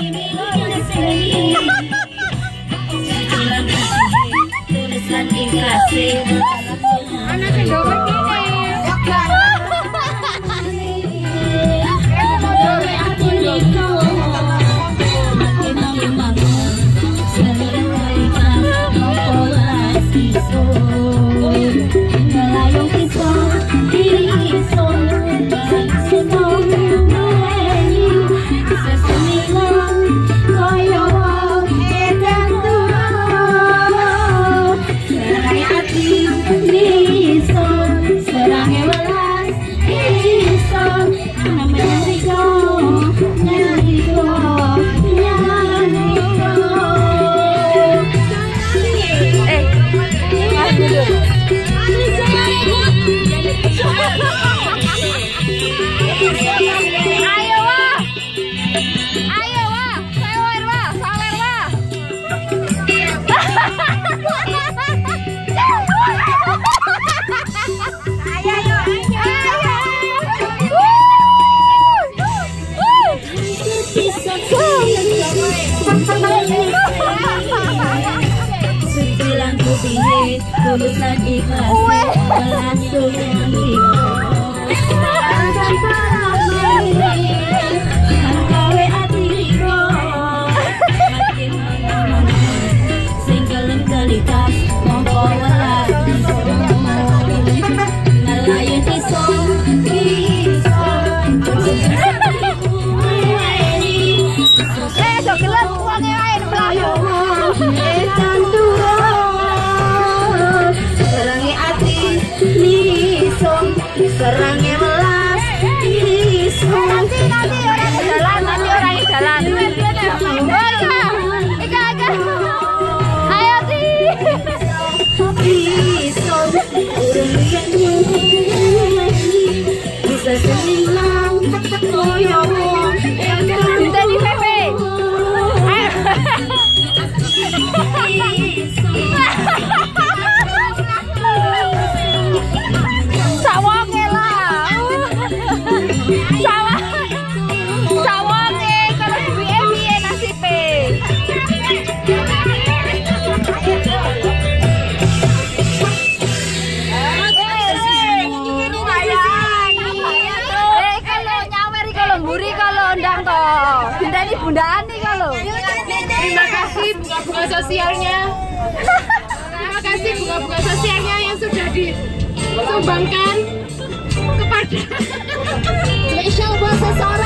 Anak sendok tulisan ikhlas langsung gawe atiko sing kelem kelitas mongko welas ngelayan iso gelem wonge ae mlayu serangnya melas nanti orang jalan ayo bisa senilang minta di PP ini bundaan nih kalau. Terima kasih bunga-bunga sosialnya. Terima kasih bunga-bunga sosialnya yang sudah disumbangkan kepada spesial buat seseorang.